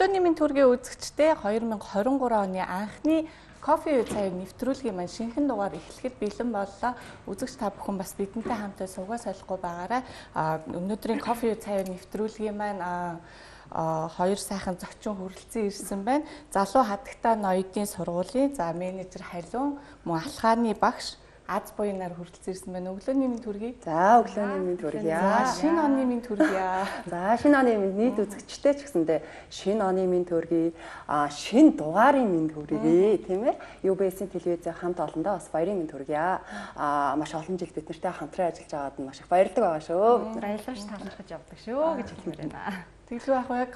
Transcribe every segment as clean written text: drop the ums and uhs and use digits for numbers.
Өглөөний мэнд төргийн үзэгчдээ 2023 оны анхны кофе цай нэвтрүүлгийн маань шинэхэн дугаар эхлэхэд бэлэн боллоо. Үзэгч та бүхэн бас бидэнтэй хамтаа суугаа солихгүй байгаарай. Өнөөдрийн кофе цай нэвтрүүлгийн маань хоёр сайхан зочин хүрэлцэн ирсэн байна. Залуу хатагтай ноёдын сургуулийн менежер Халиун, мөн алхааны багш Аз буянаар хүрэлцэн ирсэн байна. Өглөөний мэнд төргий. За өглөөний мэнд төргий. Шинэ оны мэнд төргий. За шинэ оны мэнд нийт үзэгчтэй ч гэсэндээ шинэ оны мэнд төргий. Шинэ дугаарын мэнд төргий, тийм ээ. UBS-ийн телевизээ хамт олондоо бас баярын мэнд төргий. Маш олон жил бид нартай хамтран ажиллаж байгаад нь маш их баярдаг байгаа шүү. Баярлалж талархаж явдаг шүү гэж хэлмээр байна. Тэглүү яг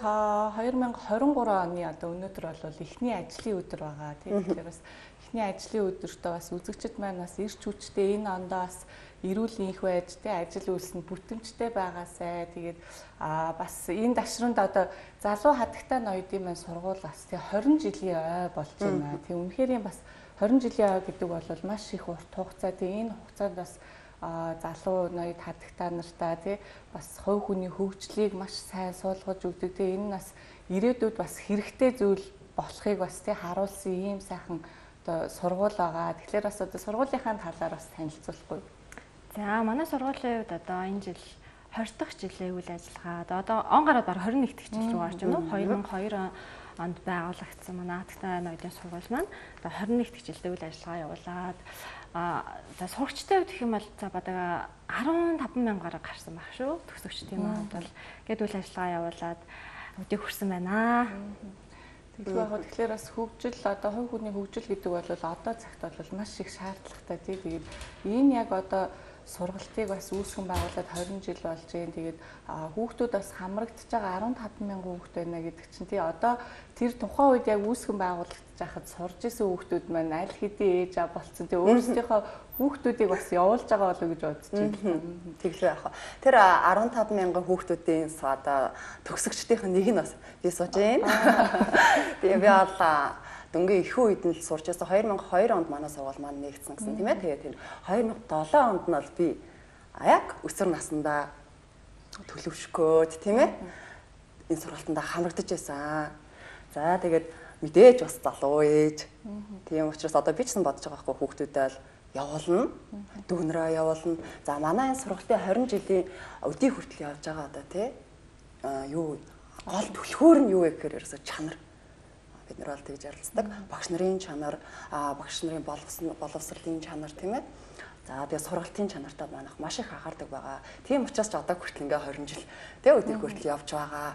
2023 оны одоо өнөөдөр бол эхний ажлын өдөр байгаа. Тэгэхээр бас эхний ажлын өдөртөө бас үзэгчд маань бас ирч хүчтэй энэ ондоо бас эрүүл инх байж ажил үйлсэнд бүтэмжтэй байгаасай. Тэгээд бас энэ дашранд одоо залуу хатагтай ноёдын маань сургууль бас 20 жилийн ой болж байна. Тэг үнэхээр бас 20 жилийн ой гэдэг бол маш их урт хугацаа. Тэг энэ хугацаанд бас залуу ноёд хатагтай нартаа бас хувь хүний хөгжлийг маш сайн суулгаж өгдөг. Тэг энэ бас ирээдүйд бас хэрэгтэй зүйл болохыг бас харуулсан ийм сайхан одоо сургууль байгаа. Тэгэхээр бас одоо сургуулийнхаа талаар бас танилцуулахгүй. За манай сургуулийн хувьд одоо энэ жил 20 дахь жилийн үйл ажиллагаа одоо он гараад баг 21 дахь жил рүү орж байна. 2002 онд байгуулагдсан манай хатагтай ноёдын сургууль маань одоо 21 дахь жилдээ үйл ажиллагаа явуулаад за сурагчтай хувьд гэх юм бол за бадаг 15,000 гаруй гарсан баг шүү. Төгсөгчдийн маань бол гээд үйл ажиллагаа явуулаад өдийг хүрсэн байна. Тэгэхээр бас хөгжил одоо хувь хүний хөгжил гэдэг бол одоо цагт бол маш их шаардлагатай тий. Тэгээд энэ яг одоо сургалтыг бас үүсгэн байгуулад 20 жил болж байна. Тэгээд хүүхдүүд бас хамрагдж байгаа 15,000 хүүхэд байна гэдэг чинь тий. Одоо тэр тухайн үед яг үүсгэн байгуулагдаж байхад сурж исэн хүүхдүүд маань аль хэдийн ээж аа болцсон. Тэгээ өөрсдийнхөө хүүхдүүдийг бас явуулж байгаа болов гэж бодож байна. Тэглээ яах вэ? Тэр 15,000 хүүхдүүдийн одоо төгсөгчдийн нэг нь бас би сууж байна. Тэгээ би дөнгөж их үед нь л сурч байсан. 2002 онд манай сургууль маань нэгдсэн гэсэн тийм ээ. Тэгээд тэр 2007 онд нь бол би яг өсвөр насндаа төлөвшгөөд тийм ээ. Энэ сургалтанд хамрагдаж байсан. За тэгээд мэдээж бас залуу ээж. Тийм учраас одоо би ч гэсэн бодож байгаа байхгүй хүүхдүүдээ л явуулна. Дүүнрээ явуулна. За манай энэ сургалтын 20 жилийн өдий хүртэл явж байгаа одоо тий. Юу гол түлхүүр нь юу вэ гэхээр ерөөсө чанар. Бид нар бол тэгж ярилцдаг. Багш нарын чанар, багш нарын боловсролын чанар тийм ээ. За тэгээ сургалтын чанартаа манайх маш их анхаардаг байгаа. Тийм учраас ч одоо хүртэл ингээ 20 жил тэгээ өдөр хүртэл явж байгаа.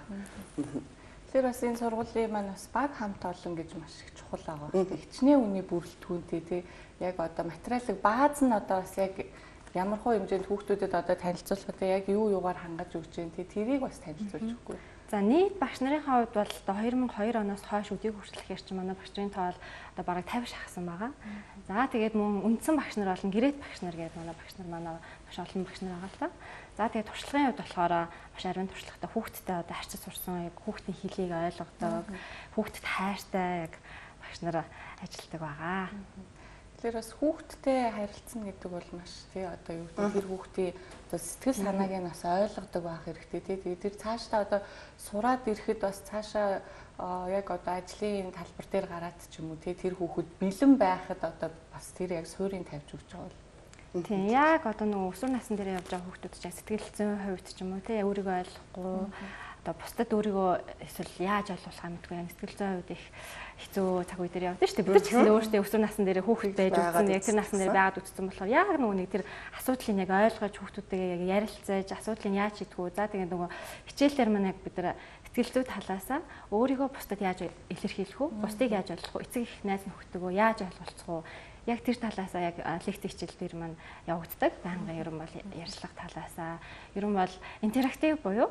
Тэгэхээр бас энэ сургуулийн маань бас баг хамт олон гэж маш их чухал байгаа. Хичнээн үний бүрэлдэхүүнтэй тий. Яг одоо материалыг бааз нь одоо бас яг ямар хөө хэмжээнд хүүхдүүдэд одоо танилцуулахад яг юугаар хангаж өгч जैन тий. Тэрийг бас танилцуулж өгөхгүй. За нийт багш нарын хувьд бол одоо 2002 оноос хойш өдийг хүртэлхээр чинь манай багш нарын тоол одоо бараг 50 шахсан байгаа. За тэгээд мөн үндсэн багш нар болон гэрээт багш нар гэдэг манай багш нар маш олон багш нар байгаа л та. За тэгээд туршлагын хувьд болохоор маш ариун туршлагатай хүүхдтэй одоо харьцаж сурсан яг хүүхдийн хэлийг ойлгодог, хүүхдэд хайртай яг багш нар ажилладаг байгаа. Тэгэхээр бас хүүхдтэй харилцана гэдэг бол маш тий одоо юу гэдэг тэр хүүхдийн одоо сэтгэл санааг нь бас ойлгодог байх хэрэгтэй тий. Тэгээд тэр цаашдаа одоо сураад ирэхэд бас цаашаа яг одоо ажлын талбар дээр гараад ч юм уу тий тэр хүүхэд бэлэн байхад одоо бас тэр яг суурийг тавьж өгч байгаа бол тийм яг одоо нөгөө өсвөр насны дээр явж байгаа хүүхдүүд ч сэтгэл зүйн хувьд ч юм уу тий өөрийгөө ойлгохгүй одоо бусдад өөрийгөө эсвэл яаж ойлгуулах юм гэдэггүй сэтгэл зүйн хувьд их хэцүү цаг үе дээр явдаг шүү дээ. Бид нар ч гэсэн өөрсдөө өсвөр насны дээр хүүхэд байж үзсэн яг тэр насны дээр байгаад үзсэн болохоор яг нөгөө нэг тэр асуудлыг яг ойлгож хүүхдүүдтэйгээ яг ярилцаж асуудлыг яаж шийдэх үү. За тэгээд нөгөө хичээлээр маань яг бид нар сэтгэл зүй талаасаа өөрийгөө бусдад яаж илэрхийлэх үү, бусдыг яаж ойлгох үү, эцэг их найз нөхдөдөө яаж ойлголцох үү. Яг тэр талаасаа яг лекц хичээлдэр маань явагддаг. Байнгын ерөн бол ярьцлага талаасаа ерөн бол интерактив буюу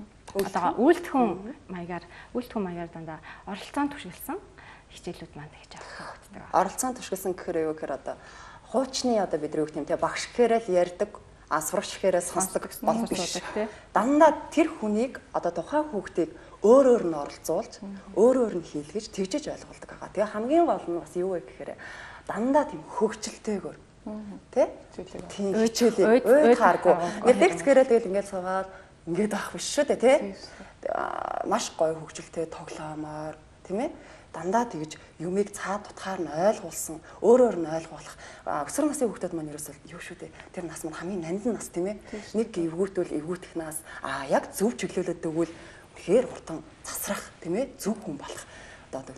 одоо үйлдэхүүн маягаар дандаа оролцоонд түшиглсэн хичээлүүд маань тэгж явагддаг. Оролцоонд түшиглсэн гэхээр юу гэхээр одоо хуучны одоо бид нар юу гэх юм те багш гэхээрээ л ярьдаг, сурагч гэхээрээ сонсдог болох биш. Дандаа тэр хүнийг одоо тухайн хүүхдийг өөрөөр нь оролцуулж, өөрөөр нь хийлгэж тэгжиж ойлгуулдаг байгаа. Тэгээ хамгийн гол нь бас юу вэ гэхээр дандаа тийм хөгжилтэйгээр тий? Тийм хичээлээ уйд хааргүй. Ингээд лекц гэрэл тэгэл ингээд суугаад ингээд авах биш шүү дээ тий? маш гоё хөгжилтэй тоглоомоор тийм ээ дандаа тэгж юмыг цаад тутгаар нь ойлгуулсан өөрөөр нь ойлгуулах өсвөр насны хүүхдүүд маань ерөөсөө юу шүү дээ тэр нас маань хамгийн нандин нас тийм ээ нэг эвгүүтвэл эвгүүтэх нас яг зөв чиглүүлээд өгвөл тэгэхээр хурдан засрах тийм ээ зөв хүн болох одоо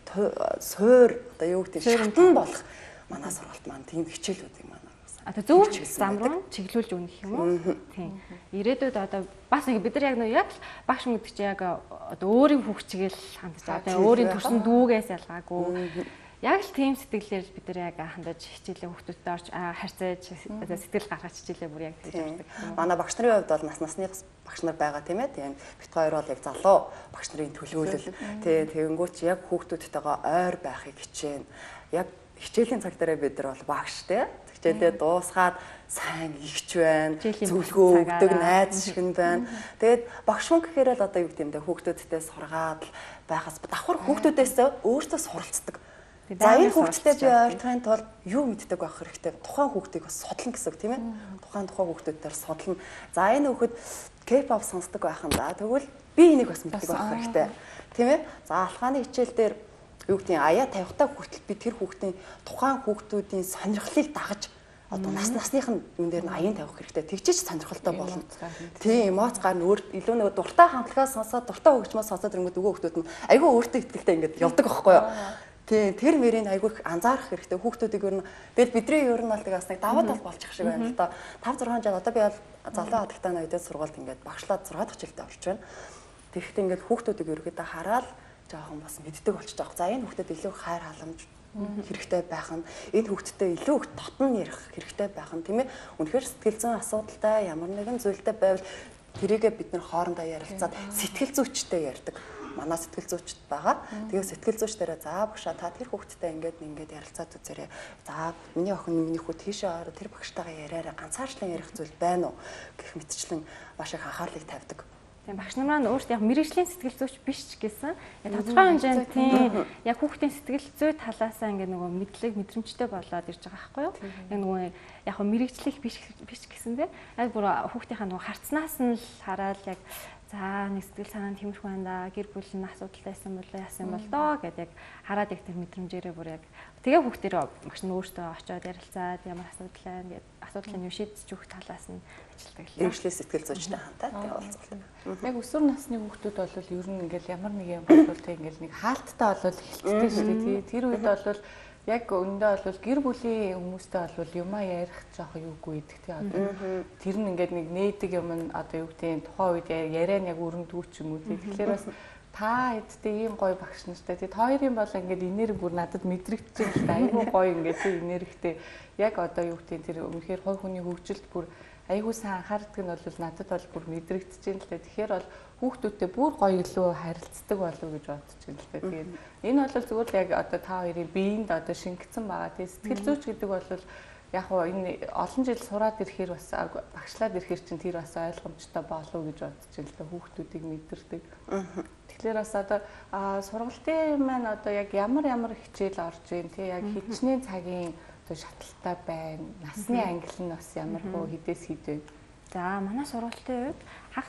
суур одоо юу гэдэг шатан болох манай сургалт маань тийм хичээлүүд юм байна. Одоо зөв зам руу чиглүүлж өгнө гэх юм уу? Тийм. Ирээдүйд одоо бас нэг бид нар яг яг багш мэддэг чи яг одоо өөрийн хүүхчгээл хандж байгаа. Өөрийн төрсөн дүүгээс ялгаагүй. Яг л тийм сэтгэлээр бид нар яг хандаж хичээлээ хүүхдүүдтэй орж харьцаж сэтгэл гаргаж хичээлээ бүр яг тэгж явдаг. Манай багш нарын хувьд бол нас насны багш нар байгаа тийм ээ. Тийм бит хоёр бол яг залуу багш нарын төлөөлөл. Тэгэнгүүт яг хүүхдүүдтэйгээ ойр байхыг хичээнэ. Яг хичээлийн цаг дээр бид нар бол багш тийм хичээлээ дуусгаад сайн ихч байна, зөвлөгөө өгдөг найз шиг нь байна. Тэгээд багш хүн гэхээр л одоо юу гэдэг юм бэ? Хүүхдүүдтэй сургаад байхаас давхар хүүхдүүдээс өөртөө суралцдаг. За энэ хүүхдтэй би ойлгохын тулд юу мэддэг байх хэрэгтэй? Тухайн хүүхдийг бас судлана гэсэн үг тийм ээ. Тухайн хүүхдүүдээр судлана. За энэ хүүхэд K-pop сонсдог байх юм да. Тэгвэл би энийг бас мэддэг байх хэрэгтэй. Тийм ээ. За алхааны хичээл дээр юу гэдэг аяа тавихтаа хүртэл би тэр хүүхдийн тухайн хүүхдүүдийн сонирхлыг дагаж одоо насных нь юм дээр нь аян тавих хэрэгтэй. Тэгжиж сонирхолтой болно. Тийм эмоц гарна өөр илүү нэг дуртай хамтлагаа сонсоод дуртай хөгжмөө сонсоод ирэнгүүт өгөө хүүхдүүд нь айгүй өөртөө ихтэй ингээд явдаг байхгүй юу? Тийм тэр мөрийг айгүй их анзаарах хэрэгтэй. Хүүхдүүдийг ер нь бидний ер нь бол тэгээс нэг даваад бол болчих шиг байна л да. 5 6 жил одоо би бол залуу хадагтай найдад сургуульд ингээд багшлаад 6 дахь жилдээ орж байна. Тэгэхдээ ингээд хүүхдүүдийг ерөөдөө хараад жоохон бас мэддэг болчих жоох. За энэ хүүхдэд илүү хайр халамж хэрэгтэй байх нь энэ хүүхдтэй илүү их дотн ярих хэрэгтэй байх нь тийм ээ. Үнэхээр сэтгэл зүйн асуудалтай ямар нэгэн зүйлтэй байвал тэрийгээ бид нэр хоорондоо ярилцаад сэтгэл зүйчтэй ярьдаг. Манай сэтгэл зүйчд байгаа. Тэгээ сэтгэл зүйчдэрээ за багшаа та тэр хүүхдтэй ингээд ярилцаад үзээрэй. За миний охин миний хүү тийшээ ороо тэр багштайгаа яриараа ганцаарчлан ярих зүйл байна уу гэх мэтчлэн маш их анхаарлыг тавьдаг. Тийм багш нар маань өөрсдөө яг мэрэгжлийн сэтгэл зүйч биш ч гэсэн тодорхой хэмжээнд тийм яг хүүхдийн сэтгэл зүй талаасаа ингээ нөгөө мэдлэг мэдрэмжтэй болоод ирж байгаа байхгүй юу? Яг нөгөө яг мэрэгжлэх биш гэсэн дээ. Яг бүр хүүхдийнхаа нөгөө харцнаас нь л хараад яг за нэг сэтгэл санаа нь тиймэрхүү байна да. Гэр бүл нь асуудалтай байсан болоо яасан бол доо гэдэг яг хараад яг тэр мэдрэмжээрээ бүр яг тэгээ хүүхдэрээ багш нь өөртөө очиод ярилцаад ямар асуудал байна гэдэг асуудлыг нь шийдэж өгөх талаас нь ажилтдаг л. Мэргэжлийн сэтгэл зүйчтэй хамтаа тэгээ уулздаг. Яг өсвөр насны хүүхдүүд бол ер нь ингээл ямар нэг юм болвол тэг ингээл нэг хаалттай болол эхэлдэг шүү дээ. Тэр үед бол яг өндөө бол гэр бүлийн хүмүүстэй бол юмаа ярих жоох юугүй идэх тий одоо тэр нь ингээд нэг нээдэг юм одоо юу гэдэг тухайн үед яриа нь яг өрөндгүү ч юм уу тий тэгэхээр бас та эдтэй ийм гоё багш нартай тий хоёрын бол ингээд энерги бүр надад мэдрэгдэж байна л да айгүй гоё ингээд тий энергитэй яг одоо юу гэдэг тэр үнэхээр хой хүний хөгжилд бүр айгүй сайн анхаардаг нь бол надад бол бүр мэдрэгдэж байна л да тэгэхээр бол хүүхдүүдтэй бүр гоё илүү харилцдаг болов гэж бодож байна л да тэгээд энэ бол зүгээр л яг одоо та хоёрын биеинд одоо шингэсэн байгаа тий сэтгэл зүйч гэдэг бол яг хоо энэ олон жил сураад ирэхээр бас багшлаад ирэхээр чинь тэр бас ойлгомжтой болов гэж бодож байна л да хүүхдүүдийг мэдэрдэг. Тэгэхээр бас одоо сургалтын маань одоо яг ямар хичээл орж ийн тий яг хичнээн цагийн одоо шаталтай байна. Насны англи нь бас ямар хөө хідээс хід вэ? За манай сургалтын үед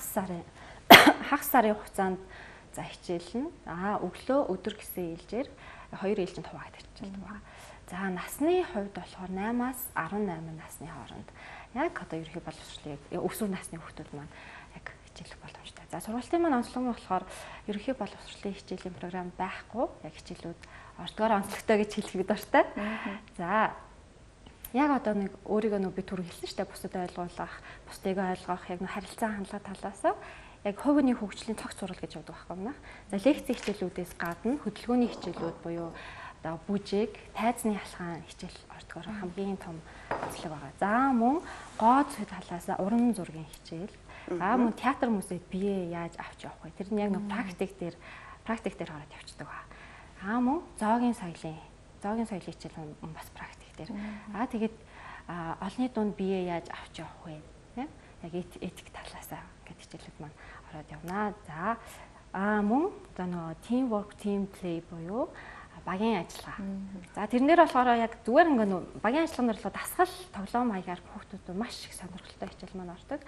хагас сарын хугацаанд за хичээл нь өглөө өдөр гэсэн ээлжээр 2 ээлжинд хуваагаад ирчихсэн байгаа. За насны хувьд болохоор 8-аас 18 насны хооронд яг одоо ерөнхий боловсролыг өсвөр насны хүүхдүүд маань яг хичээлэх боломжтой. За сургалтын маань онцлог нь болохоор ерөнхий боловсролын хичээлийн програм байхгүй. Яг хичээлүүд ордгоор онцлогтой гэж хэлэх бид ортой. За яг одоо нэг өөрийгөө би түр хэлсэн шүү дээ. Бусдад ойлгуулах, бусдыг ойлгох, яг харилцаа хандлага талаас яг хувийн хөгжлийн цогц сурал гэж явдаг байхгүй юм. За лекцийн хичээлүүдээс гадна хөдөлгөөний хичээлүүд буюу одоо бүжиг, тайзны ялгаан хичээл ордгоор хамгийн том онцлог байгаа. За мөн гоо зүй талаас уран зургийн хичээл. Мөн театр музейд бие яаж авч явах вэ? Тэр нь яг нэг практик дээр хараад явцдаг ба. Мөн зоогийн соёлын хичээл бас практик дээр. Тэгээд олонний дунд бие яаж авч явах вэ? Яг этик талаасаа гэдэг хичээлүүд маань ороод явна. За мөн одоо нөгөө team work, team play буюу багийн ажиллагаа. За тэрнэр болохоор яг зүгээр ингээ багийн ажиллагаанаар л дасгал тоглоом маягаар хүүхдүүд маш их сонирхолтой хичээл маань ордог.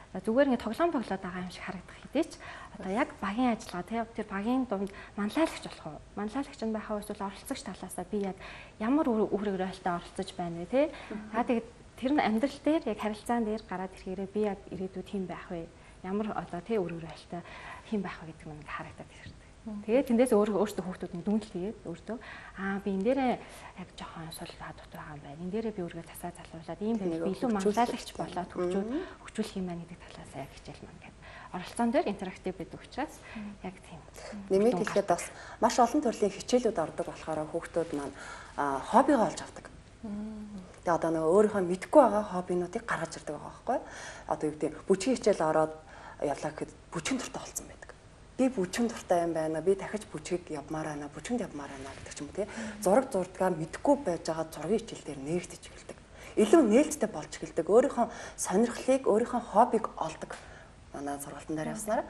Зүгээр ингээд тоглоом боглоод байгаа юм шиг харагдах хэдий ч одоо яг багийн ажиллагаа тий тэр багийн дунд манлайлагч болох уу? Манлайлагч нь байх уу эсвэл оролцогч талаасаа би яг ямар үр өгөөлтэй оролцож байна вэ тий? Тэгээд тэр нь амьдрал дээр яг харилцаан дээр гараад ирэхээрээ би яг ирээдүйд хэн байх вэ? Ямар одоо тий үр өгөөлтэй хэн байх вэ гэдэг нь ингээд харагдаад ирдэг. Тэгээд тэндээс өөртөө хүүхдүүд нь дүнэлт хийгээд өөртөө би энэ дээрээ яг жоохон сул хадвар байгаа юм байна. Энэ дээрээ би өөрийгөө тасаа залруулад ийм би илүү манлайлагч болоод хөгжүүлэх юм байна гэдэг талаас яг хичээл маань гэдэг. Оролцоон дээр интерактив байдаг учраас яг тийм. Нэмээд хэлэхэд бас маш олон төрлийн хичээлүүд ордог болохоор хүүхдүүд маань хоббигоо олж авдаг. Тэгээ одоо нөгөө өөрийнхөө мэдгүй байгаа хоббинуудыг гаргаж ирдэг байгаа байхгүй. Одоо юу гэдэг бүжгийн хичээл ороод явлаа гэхэд бүжгийн дуртай болсон байдаг. Би бүжгийн дуртай юм байна. Би дахиж бүжгийг явмаар байна. Бүжинд явмаар байна гэдэг ч юм уу тий. Зураг зурдгаа мэдгүй байж байгаа зургийн хичээл дээр нээгдэж эхэлдэг. Илүү нээлттэй болж эхэлдэг. Өөрийнхөө сонирхлыг, өөрийнхөө хоббиг олдог. Манай сургалтын дээр явснаар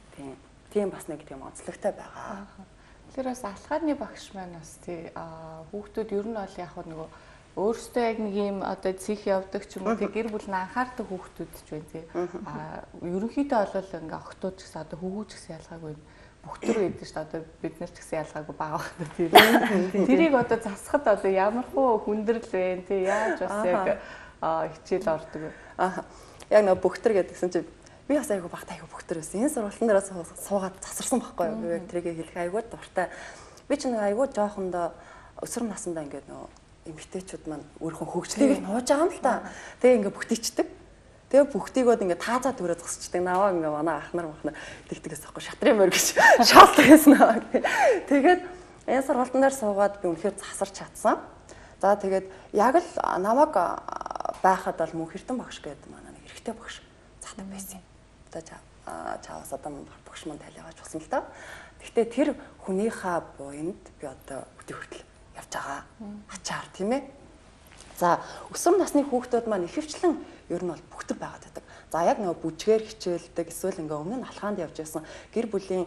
тийм бас нэг тийм онцлогтой байгаа. Тэр бас алхааны багш маань бас тий хүүхдүүд ер нь бол яг нөгөө өөрөөсөө яг нэг юм одоо цих явдаг ч юм уу тий гэр бүл нь анхаардаг хүүхдүүд ч байна тий. Ерөнхийдөө бол ингээ охтууд ч гэсэн одоо хөвгүүч гэсэн ялгаагүй бүхтэр байдаг шүү дээ. Одоо бид нар ч гэсэн ялгаагүй бага байна тий. Тэрийг одоо засахад одоо ямар хөө хүндрэл вэ тий яаж бас яг хичээл ордог вэ? Яг нөгөө бүхтэр гэдгсэн чинь би бас айгу багтаа айгу бүхтэр байсан. Энэ сургалтын дээр суугаад засарсан байхгүй юу? Яг тэрийг хэлэх айгу дуртай. Би ч нэг айгу жоохондоо өсвөр насндаа ингээд нөгөө эмэгтэйчүүд маань өөрийнхөө хөгжлийг нууж байгаа юм л та. Тэгээ ингээд бүхтийчдэг. Тэгээ бүхтийгүүд ингээд таазаа төрөө зогсчдаг. Наваа ингээд манай ахнар тэгтгээс байхгүй шатрын мөр гэж шаалдаг гэсэн аа. Тэгээд энэ сургалтын дээр суугаад би үнэхээр засарч чадсан. За тэгээд яг л намайг байхад бол мөн Эрдэнэ багш гэдэг манай нэг эрэгтэй багш цаадаг байсан юм. Одоо чаавас одоо багш манд талигач болсон л та. Гэхдээ тэр хүнийхээ буйнд би одоо өдөө хүртэл явж байгаа. Ачаар тийм ээ. За өсвөр насны хүүхдүүд маань ихэвчлэн ер нь бол бүхтэр байгаад байдаг. За яг нөгөө бүжгээр хичээлдэг эсвэл ингээ өмнө нь алхаанд явж байсан гэр бүлийн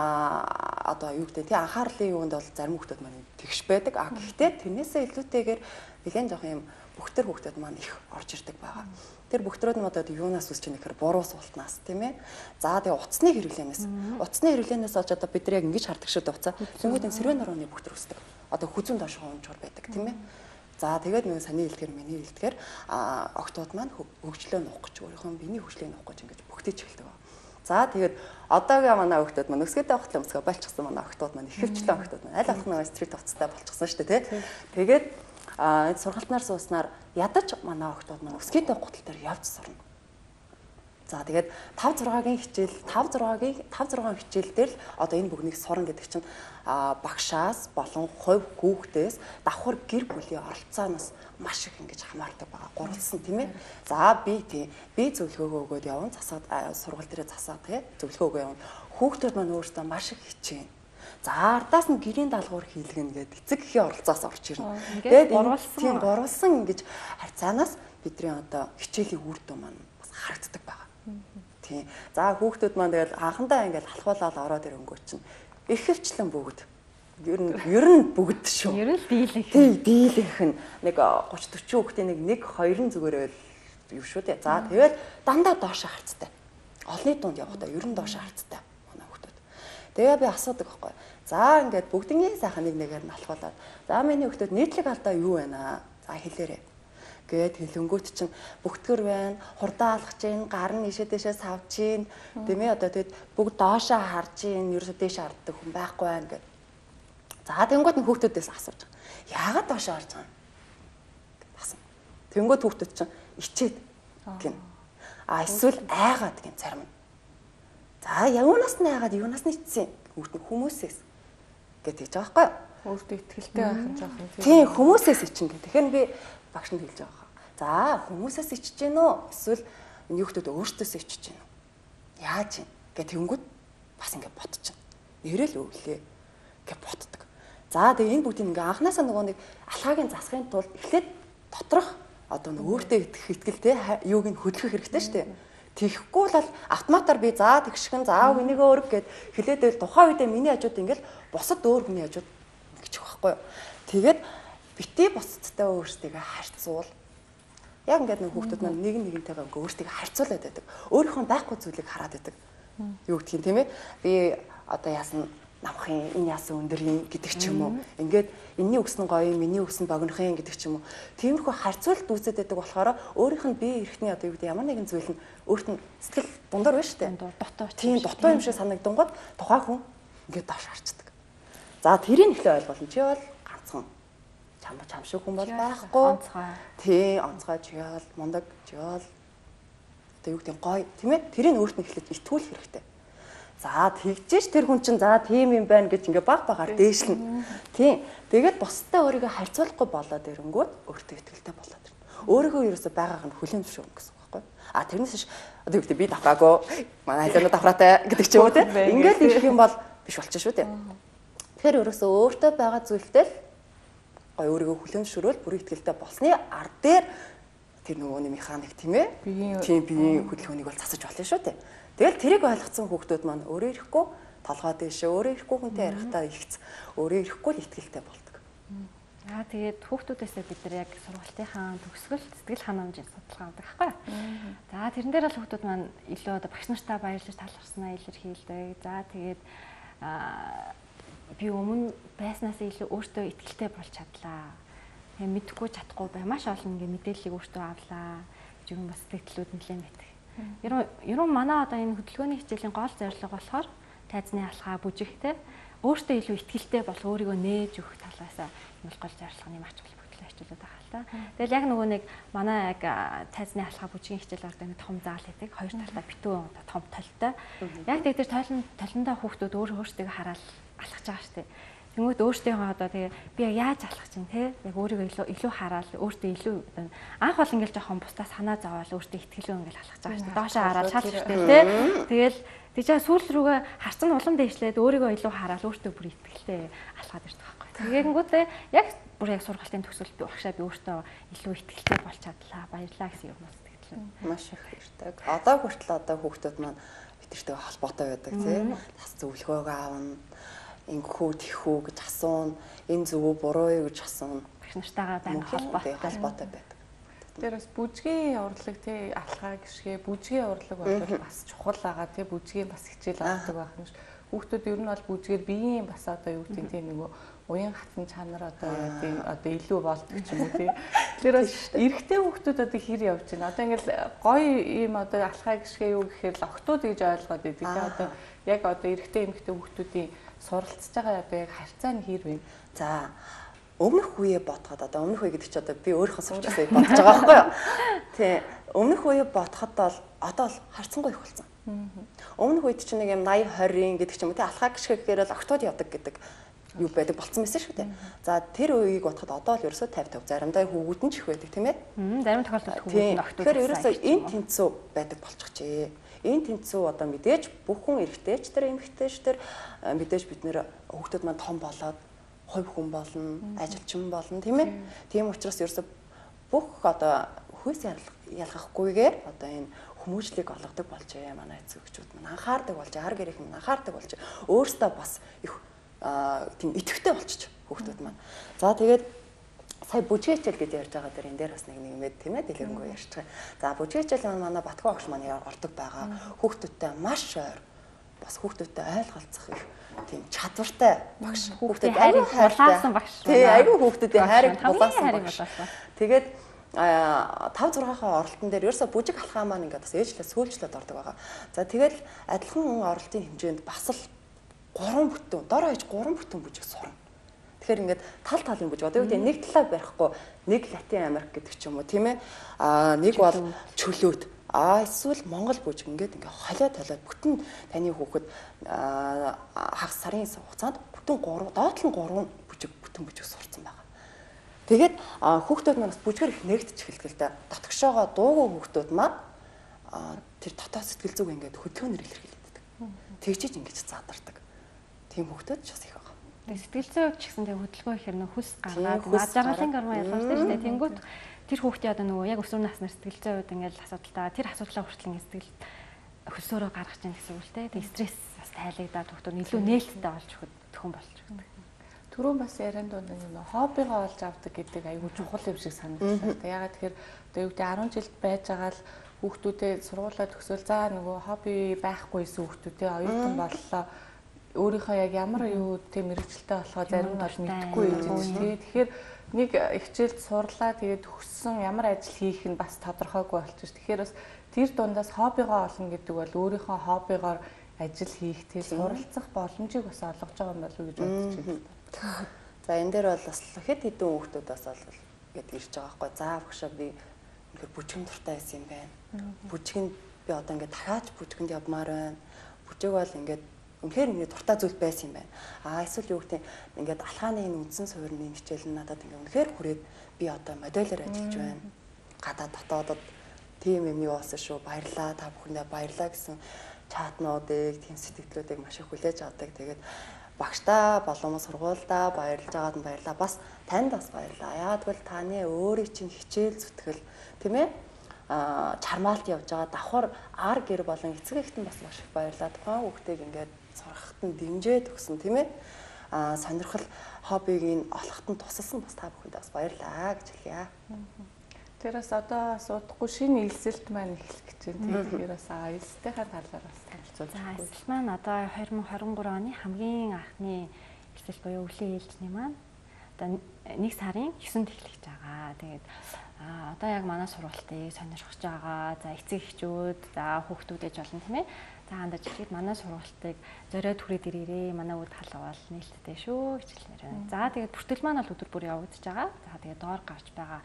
одоо юу гэдэг тий анхаарлын юунд бол зарим хүүхдүүд маань тэгш байдаг. Гэхдээ тэрнээсээ илүүтэйгээр нэгэн жоох юм бүхтэр хүүхдүүд маань их орж ирдэг байгаа. Тэр бүхтрүүд нь одоо юунаас үсч нэхэр буруу суултнаас тийм ээ. За тэгээ утасны хэрэглэнээс. Утасны хэрэглэнээс олж одоо бид нар яг ингэж хардаг шүү дээ уцаа. Тэнгүүдийн сэрвэн нурууны бүхтэр үсдэг. Одоо хүзүүн доош хуумчур байдаг тийм ээ. За тэгээд нэг саний хэлдгэр миний хэлдгэр октод маань хөгжлөө нуух гэж өөрийнхөө биений хөгжлийг нуух гэж ингэж бүхтэж эхэлдэг. За тэгээд одоогийн манай октод маань өсгөөд авахлаа өмсгөө болчихсон манай октод маань ихэвчлэн октод маань аль болох нэг стрит уцтай болчихсон шүү дээ тий. Тэгээд энэ сургалтнаар сууснаар ядаж манай октод маань өсгөөд гутал дээр явж сурна. За тэгээд 5-6-гийн хичээл 5-6 хичээл дээр л одоо энэ бүгнийг сурна гэдэг чинь багшаас болон хувь хүүхдээс давхар гэр бүлийн оролцооноос маш их ингэж хамаардаг байгаа. Гурвалсан тийм ээ. За би зөвлөгөөгөө өгөөд явна. Засаад сургууль дээрээ засаад тий зөвлөгөө өгөө явна. Хүүхдүүд маань өөрсдөө маш их хичээнэ. За ардаас нь гэрийн даалгавар хийлгэнэ гэдэг эцэг эхийн оролцоос орж ирнэ. Тэгээд тийм гурвалсан ингэж харьцаанаас бидний одоо хичээлийн үр дүн маань бас харагддаг байгаа. Тийм. За хүүхдүүд маань тэгэл анхандаа ингээл халахуулаад ороод ирэнгөө чинь ихэвчлэн бүгд ер нь бүгд шүү. Ер нь дийлэх. Тий, дийлэх нь нэг 30-40 хүүхдийн нэг 2 зүгээрээ юу шүү дээ. За тэгэл дандаа доошоо харцтай. Олны дунд явахдаа ер нь доошоо харцтай манай хүүхдүүд. Тэгээ би асуудаг байхгүй. За ингээд бүгднийг сайхан нэгээр нь алхуулаад. За миний хүүхдүүд нийтлэг алдаа юу байна? За хэлээрэй. Гээд хэлэнгүүт чинь бүгтгэр байна, хурдан алхаж гин, гар нь ишээ дэшээ савж гин, тийм ээ одоо тэгэд бүгд доошоо харж гин, ерөөсөө дээшээ харддаг хүн байхгүй байна гэд. За тэнгууд нь хүүхдүүдээс асууж байгаа. Яагаад доошоо харж байгаа юм? Асуу. Тэнгууд хүүхдүүд чинь ичээд гин. Эсвэл айгаад гин зарим нь. За юунаас нь айгаад юунаас нь ичсэн? Хүмүүсээс гэж хэлж байгаа байхгүй юу? Өөртөө ихтэй байх нь жоохон тийм хүмүүсээс ичин гэх. Тэгэхээр би багш нь хэлж байгаа. За хүмүүсээс ичж гин үү? Эсвэл энэ хүүхдүүд өөртөөс ичж гин үү? Яаж юм? Гэх тэнгүүд бас ингэ бодчихно. Нэрэл өглөө гэж боддог. За тэгээ энэ бүгдийг ингээ анханасаа нөгөө нэг алхаагийн засахын тулд эхлээд доторх одоо нөгөө өөртөө итгэлтэй юуг нь хөдөлгөх хэрэгтэй шүү дээ. Тэгэхгүй бол автоматар би за тэгшгэн за энийгээ өрг гэд хэлээд байл тухайн үедээ миний хажууд ингээл бусад өөр хүний хажууд ингэж байхгүй юу. Тэгээд бити бусдтай өөрсдийгөө харьцуул. Яг ингээд нэг хүүхдүүд маань нэг нэгнтэйгээ ингээд өөртөө харьцуулаад байдаг. Өөрийнхөө байхгүй зүйлийг хараад байдаг. Юу гэдгийг тийм ээ. Би одоо яасан намхын энэ яасан өндөрийн гэдэг ч юм уу. Ингээд энэний өгсөн гоё, миний өгсөн богинохын гэдэг ч юм уу. Тиймэрхүү харьцуулт үүсээд байдаг болохоор өөрийнх нь бие эрхний одоо юу гэдэг ямар нэгэн зүйл нь өөрт нь сэтгэл дундуур байна шүү дээ. Дутуу. Тийм дутуу юм шиг санагдангууд тухайн хүн ингээд давш харцдаг. За тэрийг ихлэ ойлгуулна. Чи бол ганцхан чам шиг хүн бол байхгүй. Тий, онцгой жиол, мундаг жиол. Одоо юу гэдэг гоё, тийм ээ? Тэрийг өөрт нь ихлэж итгүүлэх хэрэгтэй. За тэгжээч тэр хүн чинь за тийм юм байна гэж ингээ баг багаар дээшлэн. Тийм. Тэгээд бусдаа өөрийгөө харьцуулахгүй болоод ирэнгүүт өөртөө итгэлтэй болоод ирнэ. Өөрийгөө ерөөсөй байгааг нь хүлээн зөвшөөрнө гэсэн үг байхгүй. А тэрнээс биш одоо юу гэдэг би давхаагүй, манай айлнууд давхраатай гэдэг ч юм уу тийм. Ингээд ирэх юм бол биш болчих шүү дээ. Тэгэхээр ерөөсөө өөртөө байгаа зүйлтэй л гоё өөрийгөө хүлээн зөвшөөрөөл бүрийн итгэлтэй болсны ар дээр тэр нөгөөний механик тийм ээ. Тийм биеийн хөдөлгөөнийг бол засаж болно шүү дээ. Тэгэл тэрийг ойлгоцсон хүүхдүүд маань өөрөө ирэхгүй толгой дэше өөрөө ирэхгүй хүнтэй ярихтаа ихц өөрөө ирэхгүй л итгэлтэй болдог. Тэгээд хүүхдүүдээсээ бид нар яг сургалтынхаа төгсгөл сэтгэл ханамжийн судалгаа авдаг байхгүй. За тэрэн дээр бол хүүхдүүд маань илүү одоо багш нартай баярлаж талархснаа илэрхийлдэг. За тэгээд би өмнө байснаас илүү өөртөө итгэлтэй болж чадлаа. Тэгээ мэдхгүй чадахгүй бай. Маш олон ингээ мэдээллийг өөртөө авлаа. Гэж юм бас сэтгэлүүд нэлээд байдаг. Ерөн манай одоо энэ хөдөлгөөний хичээлийн гол зорилго болохоор тайзны алхаа бүжигтэй өөртөө илүү итгэлтэй бол өөрийгөө нээж өгөх талаас нь гол зорилго нэмж холбогдлоо хичээлүүд байгаа л та. Тэгэл яг нөгөө нэг манай яг тайзны алхаа бүжигийн хичээл ордог нэг том заал байдаг. Хоёр талдаа битүү том толтой. Яг тэр толондоо хүүхдүүд өөртөө хараад алхаж байгаа шүү дээ. Тэнгүүд өөртөө одоо тэгээ би яаж алхах чинь те яг өөрийгөө илүү хараад өөртөө илүү анх бол ингээл жоохон бусдаас санаа зовоол өөртөө ихтгэлөө ингээл алхаж байгаа шүү дээ. Доошоо хараад шал хэрэгтэй те. Тэгэл тийчээ сүүл рүүгээ харцсан улам дээшлээд өөрийгөө илүү хараад өөртөө бүр ихтгэлтэй алхаад ирдэг байхгүй. Тэгэнгүүтээ яг бүр яг сургалтын төгсгөл би багшаа би өөртөө илүү ихтгэлтэй болж чадлаа. Баярлалаа гэсэн юм сэтгэлээ. Маш их ирдэг. Одоо хүртэл одоо хүүхдүүд маань бидэртэй холбоотой байдаг тийм. Тас зөвлөгөөгөө аавна. Ингэхүү тэхүү гэж асуун, энэ зөв үү буруу юу гэж асуун. Багш нартайгаа байна холбоотой байдаг. Тэр бас бүжгийн урлаг тий алхаа гişгээ бүжгийн урлаг бол бас чухал байгаа тий бүжгийн бас хичээл авдаг байх юм шиг. Хүүхдүүд ер нь бол бүжгээр биеийн бас одоо юу гэдэг тий нөгөө уян хатан чанар одоо тийм одоо илүү болдог ч юм уу тий. Тэр бас эрэгтэй хүүхдүүд одоо хэр явж байна. Одоо ингээл гоё ийм одоо алхаа гişгээ юу гэхээр л октод гэж ойлгоод байдаг. Тэгээ одоо яг одоо эрэгтэй эмэгтэй хүүхдүүдийн суралцж байгаа одоо яг харьцаа нь хэр вэ? За өмнөх үеэ бодоход одоо өмнөх үе гэдэг чи одоо би өөрийнхөө сурчсыг бодож байгаа байхгүй юу? Тий. Өмнөх үеэ бодоход бол одоо л харьцангуй их болсон. Өмнөх үед чи нэг юм 80 20 гэдэг ч юм уу тий алхаа гიშгэ гэхээр л октод явдаг гэдэг юу байдаг болцсон байсан шүү дээ. За тэр үеийг бодоход одоо л ерөөсөө 50 50 заримдаа хүүгүүд нь ч их байдаг тийм ээ. Зарим тохиолдолд хүүгүүд нь октод. Тэгэхээр ерөөсөө энэ тэнцүү байдаг болчихжээ. Энэ тэнцүү одоо мэдээж бүх хүн эрэгтэйч тэр эмэгтэйч тэр мэдээж бид нэр хүүхдүүд маань том болоод хувь хүн болно, ажилчин болно тийм ээ. Тийм учраас ерөөсөө бүх одоо хүйс ялгахгүйгээр одоо энэ хүмүүжлийг олгодог болжээ манай эцэг эхчүүд маань анхаардаг болж хар гэрийнх нь анхаардаг болж өөртөө бас их тийм итгэвтэй болчих хүүхдүүд маань. За тэгээд сая бүжгийн хичээл гэж ярьж байгаа дээр энэ дээр бас нэг нэмээд тийм ээ дэлгэрэнгүй ярьж байгаа. За бүжгийн хичээл манай Батгуу багш маань ордог байгаа. Хүүхдүүдтэй маш ойр бас хүүхдүүдтэй ойлголцох их тийм чадвартай багш. Хүүхдэд хайрыг булаасан багш. Тий, айгүй хүүхдүүдийн хайрыг булаасан багш. Тэгээд 5-6-аа оролтон дээр ерөөсө бүжиг алхаа маань ингээд бас ээжлээ сүүлжлээд ордог байгаа. За тэгэл адилхан оролтын хэмжээнд бас л 3 бүтэн, дор хаяж 3 бүтэн бүжиг сурна. Тэгэхээр ингээд тал талын бүжиг. Одоо юу гэдэг нэг талаа барихгүй нэг Латин Америк гэдэг ч юм уу тийм ээ. Нэг бол чөлөөт. Эсвэл Монгол бүжиг ингээд холио талаад бүтэн таны хүүхэд хагас сарын хугацаанд бүтэн 3 доотлон 3 бүжиг бүтэн бүжиг сурцсан байна. Тэгээд хүүхдүүд маань бас бүжгээр их нэгдэж эхэлдэг л да. Дотгошоогоо дуугүй хүүхдүүд маань тэр дотоод сэтгэл зүг ингээд хөдөлгөөнөр илэрхийлдэг. Тэгжиж ингэж задардаг. Тийм хүүхдүүд ч бас их байгаа. Тэгээд сэтгэл зүйн ч гэсэн тэг хөдөлгөөн ихэр нөх хүс гаргаад жаргалын гормон ялгарч шүү дээ. Тэнгүүт тэр хүүхдийн одоо нөгөө яг өсвөр насны сэтгэл зүйн үед ингээд асуудалтай тэр асуудлаа хүртэл ингээд сэтгэл хөсөөрөө гаргаж ийн гэсэн үг л дээ. Тэг стресс бас тайлагдаад хүүхдүүд илүү нээлттэй болж төхөн болж байгаа. түрүүн бас ярианд дунд нэг хоббигоо олж авдаг гэдэг айгүй чухал юм шиг санагдлаа. Ягаад тэгэхээр одоо юу гэдэг 10 жилд байж байгаа л хүүхдүүдэд сургуулаа төгсөөл за нөгөө хобби байхгүйсэн хүүхдүүдээ оюутан боллоо. Өөрийнхөө яг ямар юу тийм мэрэгчлээ болохоо зарим нь бол мэдэхгүй юм чинь. Тэгэхээр нэг хичээлд сурлаа тэгээд төгссөн ямар ажил хийх нь бас тодорхойгүй болчих. Тэгэхээр бас тэр дундаас хоббигоо олно гэдэг бол өөрийнхөө хоббигоор ажил хийх тийм суралцах боломжийг бас олгож байгаа юм болов уу гэж бодож байна. За энэ дээр бол бас хэд хэдэн хүүхдүүд бас бол ингэж ирж байгаа байхгүй. За багшаа би ингээд бүжгэн дуртай байсан юм байна. Бүжгэнд би одоо ингээд дахиад бүжгэнд явмаар байна. Бүжиг бол ингээд үнэхээр миний дуртай зүйл байсан юм байна. Эсвэл юу гэдэг ингээд алхааны энэ үндсэн суурины хичээл нь надад ингээд үнэхээр хүрээд би одоо модельээр ажиллаж байна. Гадаад дотоодод тийм юм юу болсон шүү. Баярлаа та бүхэндээ баярлаа гэсэн чатнуудыг, тийм сэтгэлдлүүдийг маш их хүлээж авдаг. Тэгээд багштаа болон сургуульдаа баярлж байгаад нь баярлаа. Бас танд бас баярлаа. Яагад бол таны өөрийн чинь хичээл зүтгэл тийм ээ чармаалт явж байгаа давхар ар гэр болон эцэг эхтэн бас маш их баярлаа. Тухайн хүүхдийг ингээд сургахад нь дэмжээд өгсөн тийм ээ сонирхол хоббиг нь олоход нь тусалсан бас та бүхэндээ бас баярлаа гэж хэлье. Тэрээс одоо судахгүй шинэ илсэлт маань эхлэх гэж байна. Тэгэхээр бас илсэлтийн талаар бас танилцуулж байна. За илсэлт маань одоо 2023 оны хамгийн анхны илсэлт буюу өвлийн ээлжний маань одоо 1 сарын 9-нд эхлэж байгаа. Тэгээд одоо яг манай сургалтыг сонирхож байгаа. За эцэг эхчүүд, за хүүхдүүд ээж болно тийм ээ. За хандаж ихэд манай сургалтыг зориод хүрээд ирээрээ. Манай үд халуул нээлттэй шүү гэж хэлмээр байна. За тэгээд бүртгэл маань бол өдөр бүр явагдаж байгаа. За тэгээд доор гарч байгаа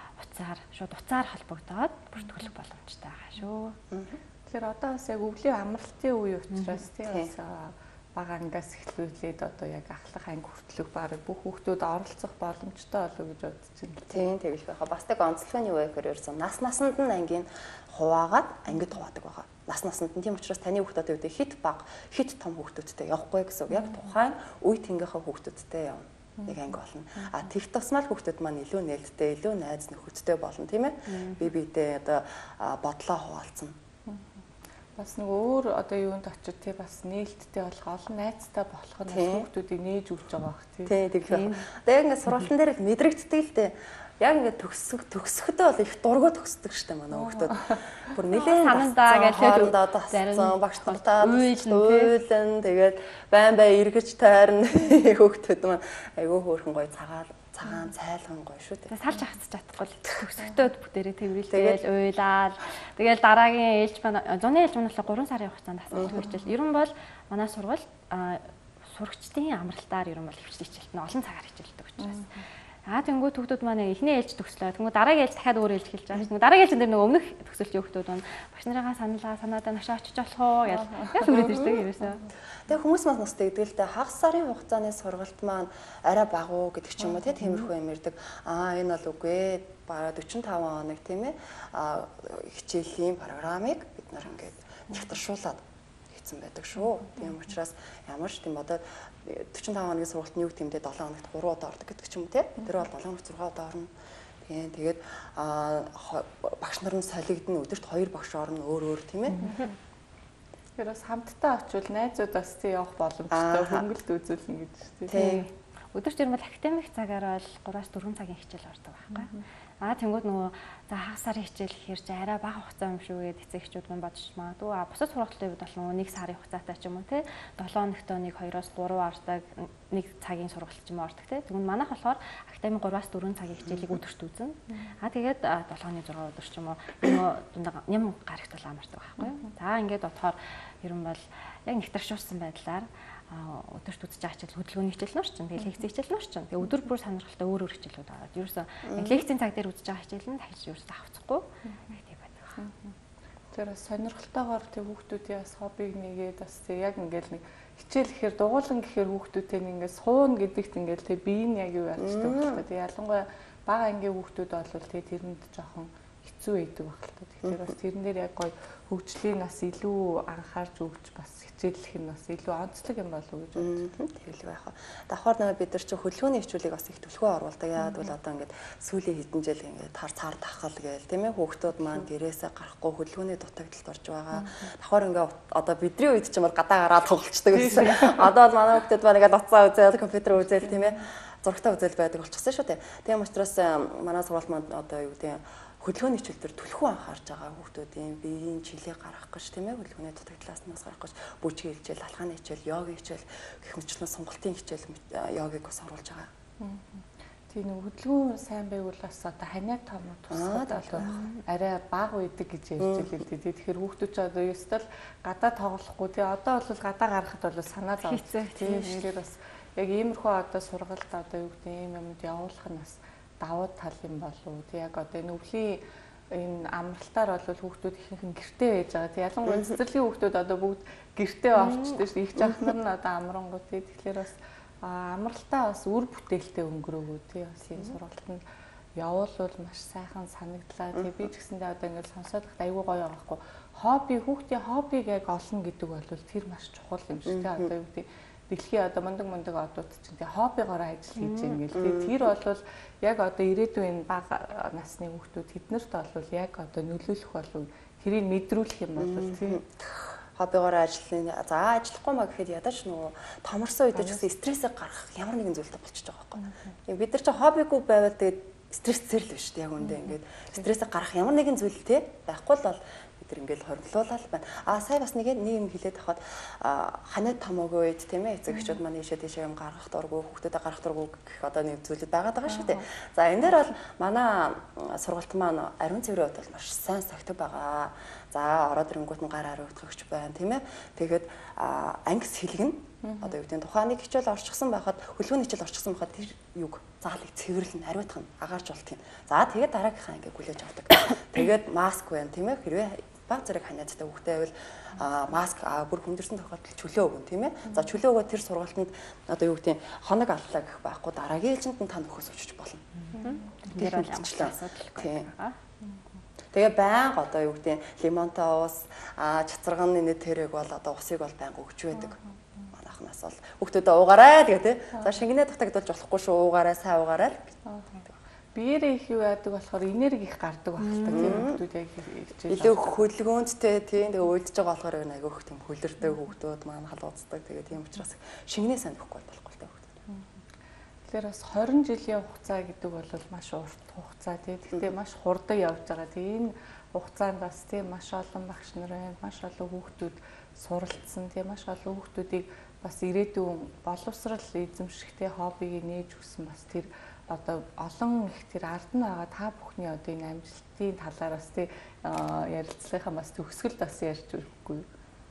уцаар холбогдоод бүртгүүлэх боломжтой байгаа шүү. Тэгэхээр одоо бас яг өвлийн амралтын үе учраас тийм бас бага ангиас эхлүүлээд одоо яг ахлах анги хүртэлх баг бүх хүүхдүүд оролцох боломжтой болов гэж бодож байна. Тийм тэгж байхаа. Бас нэг онцлог нь юу вэ гэхээр ерөөсөн насанд нь ангийн хуваагаад ангид хуваадаг байгаа. Насанд нь тийм учраас таны хүүхдүүдийн үедээ хит бага, хит том хүүхдүүдтэй явахгүй гэсэн үг. Яг тухайн үе тэнгийнхаа хүүхдүүдтэй явна. Нэг анги болно. Тэгт тусмал хүүхдүүд маань илүү нээлттэй, илүү найз нөхөдтэй болно тийм ээ. Биедээ одоо бодлоо хуваалцсан. Бас нэг өөр одоо юунд очиж тий бас нээлттэй болох олон найзтай болох нь хүүхдүүдийг нээж өгч байгаа бах тий. Тий тэгж байна. Одоо яг ингээд сургалтын дээр л мэдрэгддэг л дээ. Яг ингээд төгсөхдөө бол их дургу төгсдөг штэ манай хүүхдүүд. Бүр нэлээд санандаа гэж тасцсан багш нартаа уйлан тэгээд байн эргэж тайрна хүүхдүүд маань айгүй хөөрхөн гоё цагаан цайлган гоё шүү дээ. Салж хацж чадахгүй л төгсөхдөө бүтээрээ тэрвэлгээл уйлаад тэгээд дараагийн ээлж маань зуны ээлж маань 3 сарын хугацаанд асуулт хичээл. Ер нь бол манай сургууль сурагчдын амралтаар ер нь бол хичээл хичээлт нь олон цагаар хичээлдэг учраас. Тэнгүү хүүхдүүд маань эхний ээлж төгслөө. Тэнгүү дараагийн ээлж дахиад өөр ээлж хэлж байгаа шүү. Дараагийн ээлжин дээр нэг өмнөх төгсөлтийн хүүхдүүд маань багш нарыгаа санаадаа нашаа очиж болох уу гэж яг үрээд ирсэн ерөөсөө. Тэгээ хүмүүс маань бас тэгдэг л дээ. Хагас сарын хугацааны сургалт маань арай бага уу гэдэг ч юм уу тиймэрхүү юм ирдэг. Энэ бол үгүй бараг 45 хоног тийм ээ. Хичээлийн программыг бид нар ингээд нэгтэршүүлээд хийсэн байдаг шүү. Тийм учраас ямар ч тийм одоо 45 хоногийн сургалтын юу гэмдээ 7 хоногт 3 удаа ордог гэдэг ч юм уу те. Тэр бол 7 хоногт 6 удаа орно. Тийм тэгээд багш нар нь солигдно өдөрт 2 багш орно өөр тийм ээ. Тэгэхээр бас хамтдаа очивол найзууд бас тий явах боломжтой хөнгөлт үзүүлнэ гэж тий. Өдөрт ер нь академик цагаар бол 3-4 цагийн хичээл ордог байхгүй. Тэнгууд нөгөө за хагас сарын хичээл гэхэр чи арай бага хугацаа юм шүү гэд эцэг эхчүүд мань бодож магадгүй. Бусад сургалтын үед бол нөгөө 1 сарын хугацаатай ч юм уу те 7 хоногт нэг 2-оос 3 ордог 1 цагийн сургалт ч юм уу ордог те. Тэгвэл манайх болохоор академик 3-аас 4 цагийн хичээлийг өдөрт үзнэ. Тэгээд 7 хоногийн 6 өдөр ч юм уу нөгөө дундаа ням гарагт бол амардаг байхгүй. За ингээд бодохоор ер нь бол яг нэгтэршүүлсэн байдлаар өдөрт үзэж байгаа хичээл хөдөлгөөний хичээл нөр чинь тэгээд лекцийн хичээл нөр чинь тэгээд өдөр бүр сонирхолтой өөр хичээлүүд аваад ерөөсөө лекцийн цаг дээр үзэж байгаа хичээл нь дахиж ерөөсөө авахгүй тийм байдаг. Тэр сонирхолтойгоор тэг хүүхдүүдийн бас хоббиг нэгээд бас яг ингээл нэг хичээл гэхээр дугуулan гэхээр хүүхдүүдтэй ингээд суун гэдэгт ингээл тэг бие нь яг юу яддаг болтой. Тэг ялангуяа бага ангийн хүүхдүүд бол тэг тэрэнд жоохон хэцүү байдаг баг л та. Тэгэхээр бас тэрнээр яг гоё хөгжлийн нас илүү анхаарч өгч бас хичээллэх нь бас илүү онцлог юм болов уу гэж боддог. Тэгэлгүй яах вэ. Давхар нэг бид нар чи хөдөлгөөний хичүүлийг бас их төлхөө оруулдаг. Яагаад бол одоо ингээд сүүлийн хэдэн жил ингээд цаар тахал гээл тийм ээ хүүхдүүд маань гэрээсээ гарахгүй хөдөлгөөний дутагдалд орж байгаа. Давхар ингээд одоо бидний үед ч юм бол гадаа гараад тоглолцдог гэсэн. Одоо бол манай хүүхдүүд маань ингээд утсаа үзэл компьютер үзэл тийм ээ зурагтаа үзэл байдаг болчихсон шүү дээ. Тийм учраас манай сургууль маань одоо юу гэдэг хөдөлгөөний хичээл дээр төлхөө анхаарч байгаа хүүхдүүдийн биеийн чилээ гаргах гэж тийм ээ хөдөлгөөний дутагдлаас нас гаргах гэж бүжгийн хичээл, алхааны хичээл, йогийн хичээл гэх мэтчлэн сонголтын хичээл йогыг бас оруулж байгаа. Тийм хөдөлгөөн сайн байвал бас одоо ханиад томоо тусаад одоо арай бага үйдэг гэж ярьж байлээ. Тэгэхээр хүүхдүүд ч одоо ёстол гадаа тоглохгүй тий одоо бол гадаа гарахад бол санаа зовж тийм тэгэхээр бас яг иймэрхүү одоо сургалт одоо юу гэдэг юм юмд явуулах нь бас давуу тал юм болов уу. Тэг яг одоо энэ өвлийн энэ амралтаар бол хүүхдүүд ихэнх гэртээ байж байгаа. Тэг ялангуяа цэцэрлэгийн хүүхдүүд одоо бүгд гэртээ орчдөг шүү. Их жахнар нь одоо амрангууд. Тэгэхээр бас амралтаа бас үр бүтээлтэй өнгөрөөгөө тий бас энэ сургалтанд явуулвал маш сайхан санагдлаа. Тэг би ч гэсэндээ одоо ингээд сонсоод байхад айгүй гоё байгаа хгүй. Хобби хүүхдийн хоббиг яг олно гэдэг бол тэр маш чухал юм шиг тий одоо юу гэдэг дэлхийн одоо мундаг одууд чинь тий хоббигоор ажил хийж байгаа гэл тий тэр бол яг одоо ирээдүйн бага насны хүүхдүүд тэднэрт бол яг одоо нөлөөлөх болов тэрийг мэдрүүлэх юм бол тий хоббигоор ажиллана. За ажиллахгүй маа гэхэд ядаж нөгөө томорсон үед ч гэсэн стрессээ гаргах ямар нэгэн зүйлтэй болчихж байгаа байхгүй. Бид нар ч хоббигүй байвал тэгээд стрессээр л биш тий яг үндэ ингээд стрессээ гаргах ямар нэгэн зүйл тий байхгүй л бол тэр ингээд хоригдлуулаад байна. Сая бас нэг юм хэлээд авахад ханиад томоогүй үед тийм ээ эцэг эхчүүд маань ийшээ тийшээ юм гаргах дурггүй хүүхдүүдэд гаргах дурггүй гэх одоо нэг зүйлүүд байгаад байгаа шүү дээ. За энэ дээр бол манай сургалт маань ариун цэврийн хувьд бол маш сайн согтөг байгаа. За ороод ирэнгүүт нь гар хариуцгагч байна тийм ээ. Тэгээд ангис хэлгэн одоо юу гэдэг тухайн нэг хичээл орчихсон байхад хөлгөөний хичээл орчихсон байхад тэр юг заалыг цэвэрлэн хариуцах нь агаарч болт юм. За тэгээд дараагийнхаа ингээ хүлээж авдаг. Тэгээд маск байна тийм ээ. Хэрвээ баг зэрэг ханиадтай хүүхдээ байвал маск бүр хүндэрсэн тохиолдолд чөлөө өгнө тийм ээ. За чөлөө өгөө тэр сургалтанд одоо юу гэдэг хоног аллаа гэх байхгүй дараагийн ээлжинд нь та нөхөс өчөж болно. Тэр бол амжилттай асуудал байна. Тэгээ байнга одоо юу гэдэг лимонтой ус чацарганы нэ тэрэг бол одоо усыг бол байнга өгч байдаг. Манайхнаас бол хүүхдүүдэд уугаарай тэгээ тий. За шингэнэ дутагдуулж болохгүй шүү уугаарай сайн уугаарай л. Биеэрээ их юу яадаг болохоор энерги их гардаг багтдаг тийм хүүхдүүд яг хичээл. Илүү хөлгөөнтэй тийм тэгээ уйлдж байгаа болохоор айгүй их тийм хөлөртэй хүүхдүүд маань халууздаг тэгээ тийм учраас шингэнэ сайн өгөхгүй болохгүй л та хүүхдүүд. Тэгэхээр бас 20 жилийн хугацаа гэдэг бол маш урт хугацаа тийм. Гэхдээ маш хурдан явж байгаа. Тэгээ энэ хугацаанд бас тийм маш олон багш нар байна. Маш олон хүүхдүүд суралцсан тийм маш олон хүүхдүүдийг бас ирээдүйн боловсрал эзэмших тийм хоббиг нээж өгсөн бас тэр одоо олон их тэр ард нь байгаа та бүхний одоо энэ амжилтын талаараас тий ярилцлагынхаа бас төгсгөл бас ярьж өгөхгүй.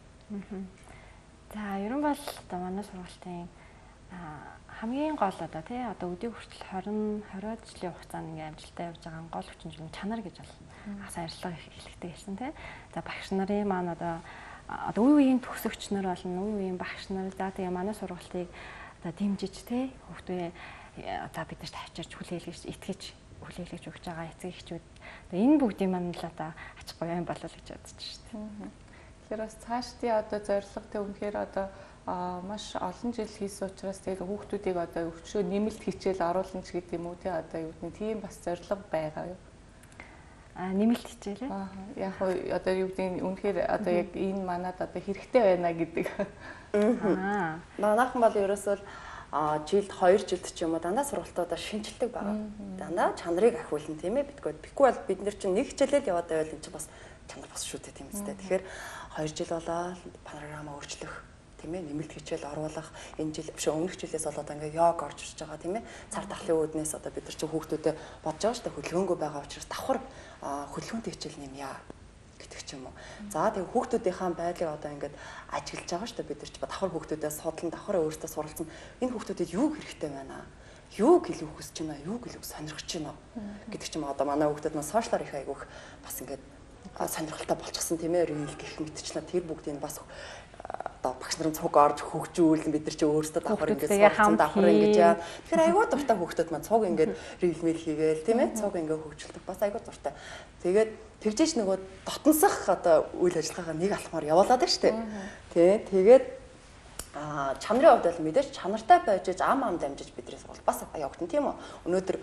За ерөн бол одоо манай сургалтын хамгийн гол одоо тий одоо өдөө хүртэл 20-20 жилийн хугацаанд ингээм амжилттай явж байгаа гол хүчин зүйл чанар гэж бол асаа ярьцлага хэлэхтэй гэсэн тий. За багш нарын маань одоо үе үеийн төгсөгч нар болно, үе үеийн багш нар за тэгээ манай сургалтыг одоо дэмжиж тий хүүхдүүд за бид нарт авчирч хүлээлгэж итгэж хүлээлгэж өгч байгаа эцэг эхчүүд одоо энэ бүгдийн маань л одоо ач гоё юм болол гэж бодож шүү дээ. Тэгэхээр бас цаашдын одоо зорилго тэ үнэхээр одоо маш олон жил хийсэн учраас тэгээд хүүхдүүдийг одоо өвчнөө нэмэлт хичээл оруулна ч гэдэг юм уу тий одоо юу гэдэг тийм бас зорилго байгаа юу? Нэмэлт хичээл яг одоо юу гэдэг үнэхээр одоо яг энэ манад одоо хэрэгтэй байна гэдэг. Манайхан бол ерөөсөө жилд 2 жилд ч юм уу дандаа сургалтуудаа шинжилдэг байгаа. Дандаа чанарыг ахиулна тийм ээ битгүй бол бид нар чинь нэг хичээлэл яваад байвал энэ чинь бас чанар бас шүү дээ тийм үстэй. Тэгэхээр 2 жил болоод програмаа өөрчлөх тийм ээ нэмэлт хичээл оруулах энэ жил биш өмнөх жилээс болоод ингээ йог орж ирж байгаа тийм ээ цар тахлын үүднээс одоо бид нар чинь хүүхдүүдэд бодож байгаа шүү дээ хөдөлгөөнгөө байгаа учраас давхар хөдөлгөөнтэй хичээл нэмье гэдэг ч юм уу. За тэгээ хүүхдүүдийнхаа байдлыг одоо ингээд ажиглаж байгаа шүү дээ бид нар ч давхар хүүхдүүдээ судлан давхар өөртөө суралцсан энэ хүүхдүүдэд юу хэрэгтэй байна юу гэлээ хүсэж байна юу гэлээ сонирхож байна гэдэг ч юм одоо манай хүүхдүүд маань сошиалар их айгүйх бас ингээд сонирхолтой болчихсон тийм ээ рил гэх мэтчлээ тэр бүгдийг бас одоо багш нарын цуг орж хөгжүүл бид нар чи өөрсдөө давхар ингэж хамт давхар ингэж яа. Тэгэхээр айгүй дуртай хүүхдүүд маань цуг ингэж рилмэл хийгээл тийм ээ цуг ингэ хөгжүүлдэг бас айгүй дуртай. Тэгээд тэгжээч нөгөө дотносох одоо үйл ажиллагаагаа нэг алхмаар явуулаад байна шүү дээ. Тий. Тэгээд чанарын хувьд бол мэдээж чанартай байж ам дамжиж бидний сургууль бас явагдана тийм үү. Өнөөдөр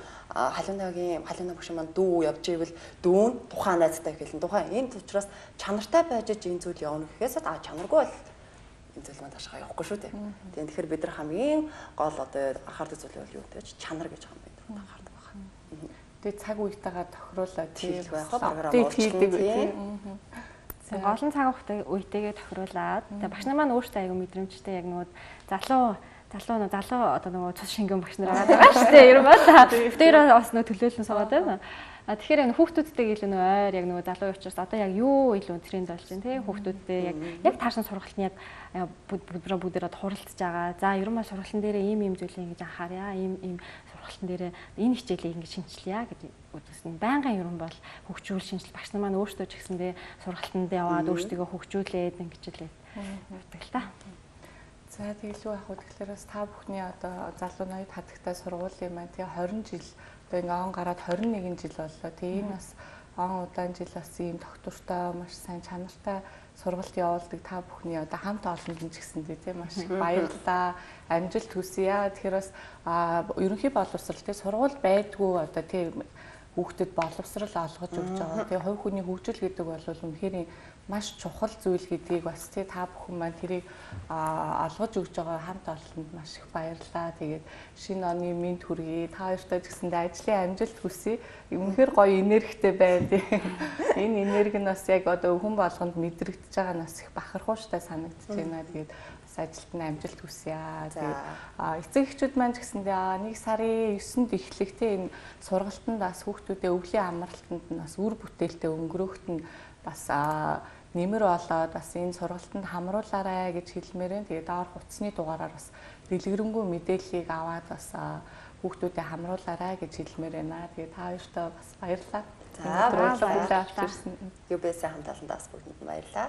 халиуна багш маань дүү явж ивэл дүүн тухайн найзтай хэлэн тухайн энэ учраас чанартай байж энэ зүйл явна гэхээс чанаргүй бол энэ зүйл маань таашаа явахгүй шүү дээ. Тийм тэгэхээр бид нар хамгийн гол одоо анхаардаг зүйл бол юу вэ? Чанар гэж байгаа юм бид нар анхаардаг байна. Тэгээ цаг үетэйгээ тохируулаад тийм програм хийдэг тийм. Олон цаг үетэйгээ тохируулаад тэгээ багш нар маань өөрсдөө аягүй мэдрэмжтэй яг нөгөө залуу одоо нөгөө цус шингэн багш нар байгаа шүү дээ. Ер нь бол дээр бас нөгөө төлөөлөн суугаад байна. Тэгэхээр яг хүүхдүүдтэй илүү нөгөө ойр яг нөгөө залуу учраас одоо яг юу илүү тренд болж байна те хүүхдүүдтэй яг таашин сургалтын яг бүдрээ хуралцж байгаа. За ер нь бол сургалтын дээр ийм зүйлийг ингэж анхаарья. Ийм сургалтын дээр энэ хичээлийг ингэж шинжилье гэж үзсэн. Байнгын ер нь бол хөгжүүл шинжил багш нар маань өөрсдөө ч гэсэндээ сургалтанд яваад өөрсдөө хөгжүүлээд ингэж л явдаг л та. За тэгэлгүй яг тэгэхээр бас та бүхний одоо залуу ноёд хатагтай сургуулийн маань тэгээ 20 жил одоо ингээ он гараад 21 жил боллоо. Тэгээ энэ бас он удаан жил бас ийм доктортой маш сайн чанартай сургалт явуулдаг та бүхний одоо хамт олонд ч гэсэндээ тийм маш их баярлалаа. Амжилт хүсье. Тэгэхээр бас ерөнхий боловсрал тийм сургууль байдгүй одоо тийм хүүхдэд боловсрал олгож өгч байгаа. Тэгээ хувь хүний хөгжил гэдэг бол үнэхээр маш чухал зүйл гэдгийг бас тий та бүхэн маань тэрийг олгож өгж байгаа хамт олонд маш их баярлалаа. Тэгээд шинэ оны мэд хүргэе. Та хоёртай ч гэсэндээ ажлын амжилт хүсье. Үнэхээр гоё энергитэй байна тий. Энэ энерги нь бас яг одоо хүн болгонд мэдрэгдэж байгаа нас их бахархууштай санагдаж байна. Тэгээд ажилд нь амжилт хүсье. Тэгээд эцэг эхчүүд маань ч гэсэндээ нэг сарын 9-нд эхлэх тийм энэ сургалтанд бас хүүхдүүдээ өвлийн амралтанд нь бас үр бүтээлтэй өнгөрөхт нь бас нэмэр болоод бас энэ сургалтанд хамруулаарай гэж хэлмээр байна. Тэгээд доор хутасны дугаараар бас дэлгэрэнгүй мэдээллийг аваад бас хүүхдүүдэд хамруулаарай гэж хэлмээр байна. Тэгээд та хоёртоо бас баярлалаа. За баярлалаа. UBS хамт олондоос бүгдэнд баярлалаа.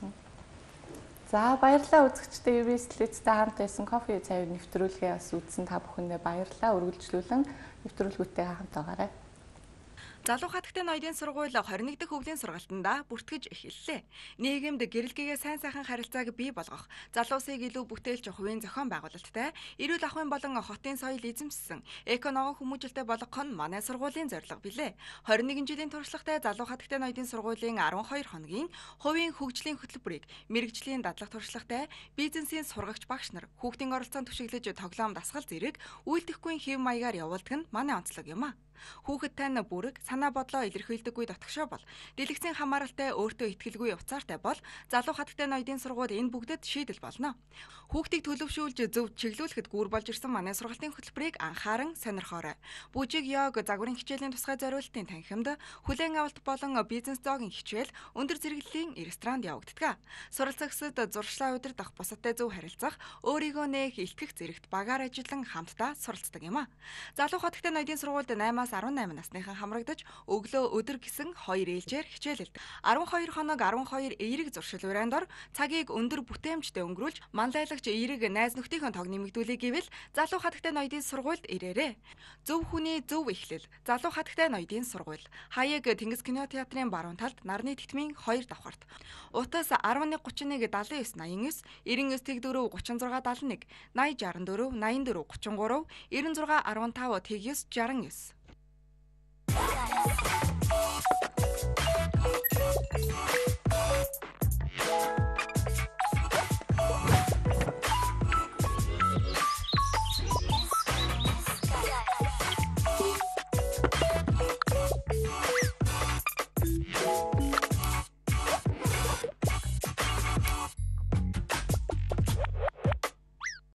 За баярлалаа үзэгчдээ UBS Лэцтэй хамт байсан кофе цайг нэвтрүүлгээ бас үзсэн та бүхэндээ баярлалаа. Үргэлжлүүлэн нэвтрүүлгүүтээ хамт байгаарай. Залуу хатагтай ноёдын сургууль 21 дахь өвлийн сургалтандаа бүртгэж эхэллээ. Нийгэмд гэрэлгээгээ сайн сайхан харилцааг бий болгох, залуусыг илүү бүтээлч хувийн зохион байгуулалттай, эрүүл ахуйн болон хотын соёл эзэмшсэн, эко ногоон хүмүүжлтэй болгох нь манай сургуулийн зорилго билээ. 21 жилийн туршлагатай залуу хатагтай ноёдын сургуулийн 12 хоногийн хувийн хөгжлийн хөтөлбөрийг мэрэгжлийн дадлаг туршлагатай бизнесийн сургагч багш нар хүүхдийн оролцоонд түшиглэж тоглоом дасгал зэрэг үйлдэхгүй хэв маягаар явуулдаг нь манай онцлог юм а. Хүүхэд тань бүрэг санаа бодлоо илэрхийлдэггүй дотгошоо бол дэлгэцийн хамааралтай өөртөө итгэлгүй уцаартай бол залуу хатагтай ноёдын сургууль энэ бүгдэд шийдэл болно. Хүүхдийг төлөвшүүлж зөв чиглүүлэхэд гүүр болж ирсэн манай сургалтын хөтөлбөрийг анхааран сонирхоорой. Бүжиг, йог, загварын хичээлийн тусгай зориултын танхимд, хүлээн авалт болон бизнес зоогийн хичээл, өндөр зэрэглэлийн ресторанд явагддаг. Суралцагчид зуршлаа удирдах, бусадтай зөв харилцах, өөрийгөө нээх, илтгэх зэрэгт багаар ажиллан хамтдаа суралцдаг юм а. Залуу хатагтай ноёдын сургуульд 8-аас 18 насныхан хамрагдаж өглөө өдөр гисэн 2 ээлжээр хичээлэлдэг. 12 хоног 12 эерэг зуршил урайндор цагийг өндөр бүтээмжтэй өнгөрүүлж манлайлагч эерэг найз нөхдийнхөө тог нэмэгдүүлэх гэвэл залуу хатагтай ноёдын сургуульд ирээрэй. Зөв хүний зөв эхлэл. Залуу хатагтай ноёдын сургууль. Хаяг Тэнгис кино театрын баруун талд Нарны Тэтмийн 2 давхарт. Утас 1131 79 89 99 тэгдөрөв 36 71 80 64 84 33 96 15 тэгс 69